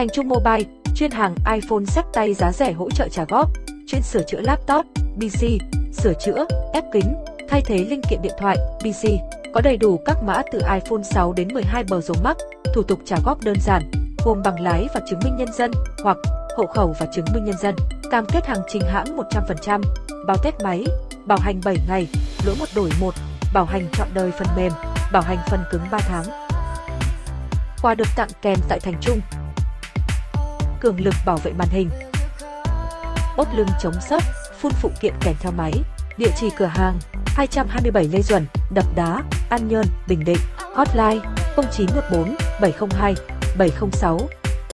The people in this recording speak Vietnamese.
Thành Trung Mobile, chuyên hàng iPhone xách tay giá rẻ hỗ trợ trả góp, chuyên sửa chữa laptop, PC, sửa chữa, ép kính, thay thế linh kiện điện thoại, PC. Có đầy đủ các mã từ iPhone 6 đến 12 Pro Max, thủ tục trả góp đơn giản, gồm bằng lái và chứng minh nhân dân hoặc hộ khẩu và chứng minh nhân dân. Cam kết hàng chính hãng 100%, bao test máy, bảo hành 7 ngày, lỗi 1 đổi 1, bảo hành trọn đời phần mềm, bảo hành phần cứng 3 tháng. Quà được tặng kèm tại Thành Trung: cường lực bảo vệ màn hình, ốp lưng chống sấp, phun phụ kiện kèm theo máy. Địa chỉ cửa hàng 227 Lê Duẩn, Đập Đá, An Nhơn, Bình Định. Hotline 0914 702 706.